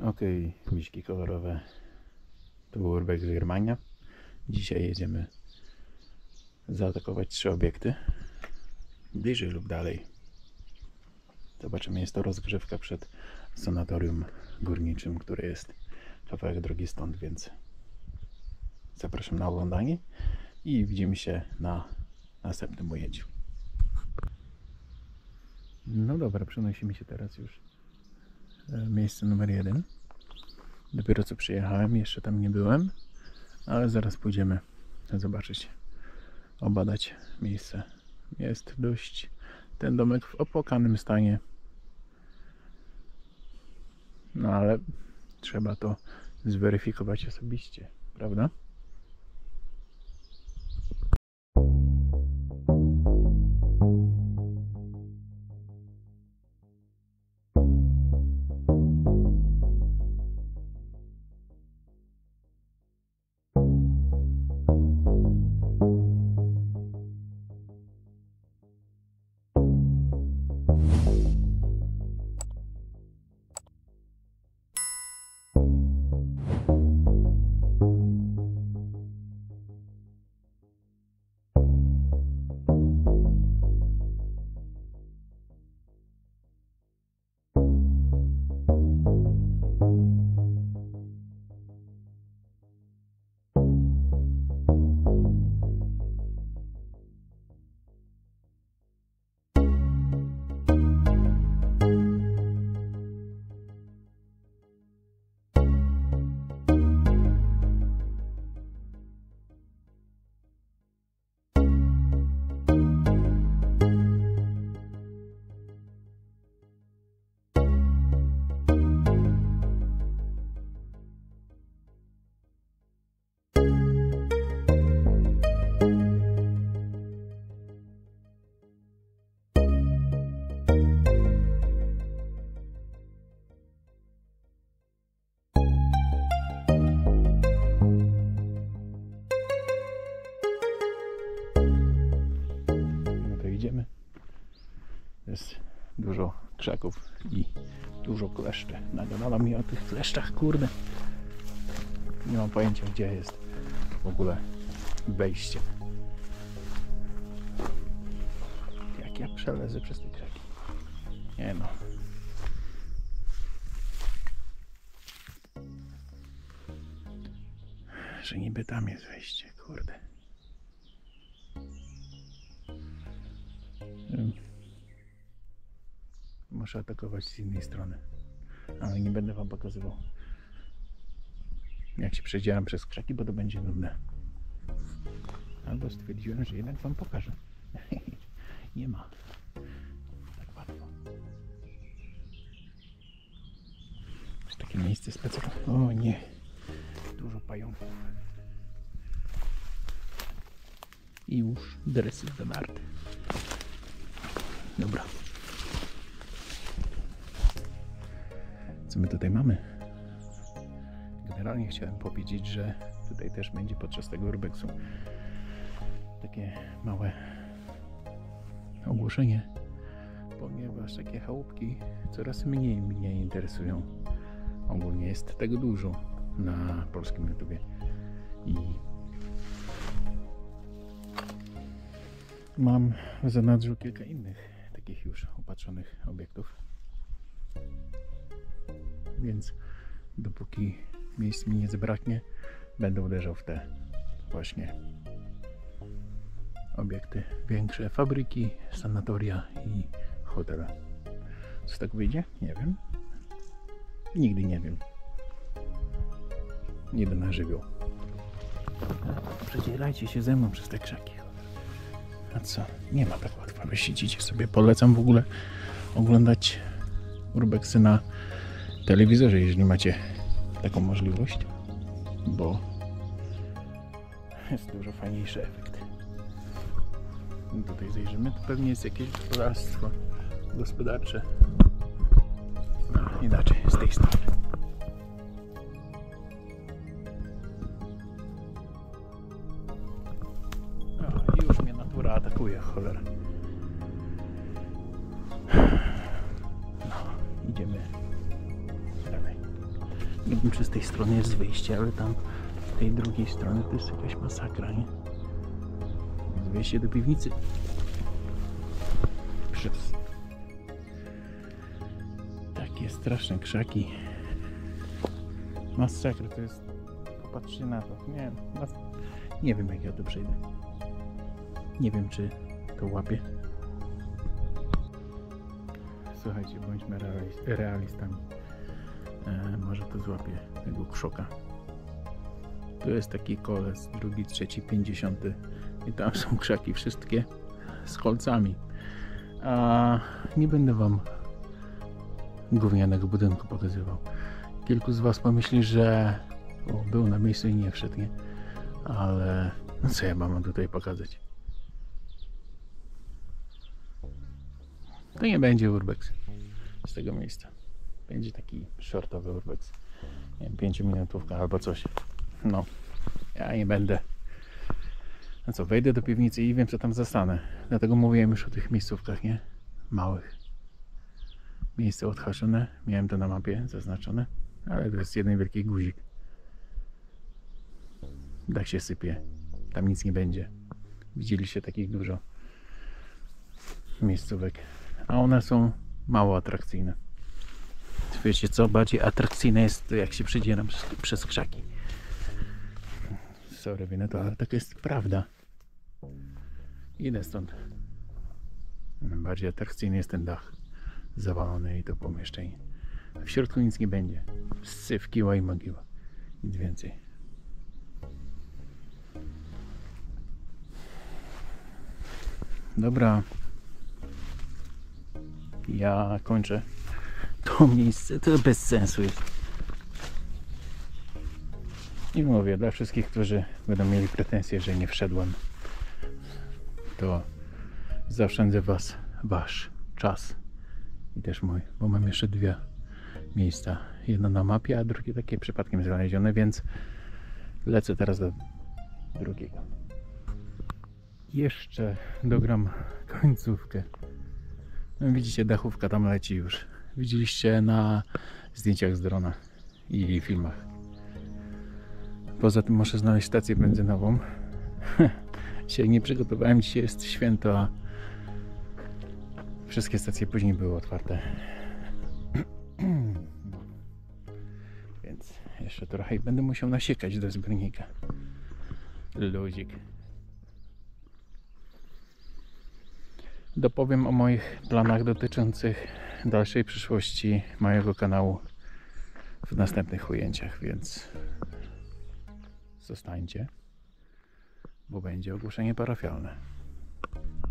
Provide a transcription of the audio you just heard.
Okej, miśki kolorowe. To był urbex z Germania. Dzisiaj jedziemy zaatakować 3 obiekty. Bliżej lub dalej. Zobaczymy, jest to rozgrzewka przed sanatorium górniczym, które jest kawałek drogi stąd, więc zapraszam na oglądanie i widzimy się na następnym ujęciu. No dobra, przenosimy się teraz już miejsce numer 1. Dopiero co przyjechałem, jeszcze tam nie byłem, ale zaraz pójdziemy zobaczyć, obadać miejsce. Jest dość ten domek w opłakanym stanie, no ale trzeba to zweryfikować osobiście, prawda? Idziemy. Jest dużo krzaków i dużo kleszczy. Nagadała mi o tych kleszczach, kurde. Nie mam pojęcia, gdzie jest w ogóle wejście. Jak ja przelezę przez te krzaki? Nie no. Że niby tam jest wejście, kurde. Muszę atakować z innej strony, ale nie będę wam pokazywał, jak się przedzieram przez krzaki, bo to będzie nudne. Albo stwierdziłem, że jednak wam pokażę. Nie ma tak łatwo. Jest takie miejsce specjalne. O nie, dużo pająków. I już dresy zadarte. Dobra. Co my tutaj mamy? Generalnie chciałem powiedzieć, że tutaj też będzie podczas tego urbexu takie małe ogłoszenie, ponieważ takie chałupki coraz mniej mnie interesują. Ogólnie jest tego dużo na polskim YouTubie i mam w zanadrzu kilka innych takich już opatrzonych obiektów. Więc dopóki miejsc mi nie zabraknie, będę uderzał w te właśnie obiekty. Większe fabryki, sanatoria i hotele. Co z tego wyjdzie? Nie wiem. Nigdy nie wiem. Nie będę na żywioł. Przedzierajcie się ze mną przez te krzaki. A co? Nie ma tak łatwo. Wy siedzicie sobie. Polecam w ogóle oglądać urbexy na telewizorze, jeżeli macie taką możliwość, bo jest dużo fajniejszy efekt. Tutaj zajrzymy, to pewnie jest jakieś gospodarstwo gospodarcze. No, inaczej, z tej strony. O, już mnie natura atakuje, cholera. No, idziemy dalej. Nie wiem, czy z tej strony jest wyjście, ale tam z tej drugiej strony to jest jakaś masakra, nie? Jest wyjście do piwnicy. Przez takie straszne krzaki. Masakra to jest. Popatrzcie na to. Nie wiem, jak ja tu przejdę. Nie wiem, czy to łapie. Słuchajcie, bądźmy realistami. Może to złapie tego krzoka. Tu jest taki koles, drugi, trzeci, 50. I tam są krzaki wszystkie z kolcami. A nie będę wam gównianego budynku pokazywał. Kilku z was pomyśli, że był na miejscu i nie wszedł, nie? Ale no co ja mam tutaj pokazać? To nie będzie urbex z tego miejsca. Będzie taki shortowy urbex. Nie wiem, 5-minutówka albo coś. No, ja nie będę. No co, wejdę do piwnicy i wiem, co tam zastanę. Dlatego mówiłem już o tych miejscówkach, nie? Małych. Miejsce odhaczone. Miałem to na mapie zaznaczone. Ale to jest jeden wielki guzik. Dach się sypie. Tam nic nie będzie. Widzieliście takich dużo miejscówek. A one są mało atrakcyjne. Wiecie co? Bardziej atrakcyjne jest to, jak się przedzieram przez krzaki. Sorry, wiem to, ale taka jest prawda. Idę stąd. Bardziej atrakcyjny jest ten dach. Zawalony i to pomieszczenie. W środku nic nie będzie. Syf, kiła i mogiła. Nic więcej. Dobra. Ja kończę to miejsce. To bez sensu jest. I mówię, dla wszystkich, którzy będą mieli pretensje, że nie wszedłem, to zaoszczędzę wasz czas i też mój, bo mam jeszcze dwie miejsca. Jedno na mapie, a drugie takie przypadkiem znalezione, więc lecę teraz do drugiego. Jeszcze dogram końcówkę. No, widzicie, dachówka tam leci już. Widzieliście na zdjęciach z drona i filmach. Poza tym muszę znaleźć stację benzynową. Się nie przygotowałem, dzisiaj jest święto, a wszystkie stacje później były otwarte. Więc jeszcze trochę i będę musiał nasiekać do zbiornika. Luzik. Dopowiem o moich planach dotyczących dalszej przyszłości mojego kanału w następnych ujęciach, więc zostańcie, bo będzie ogłoszenie parafialne.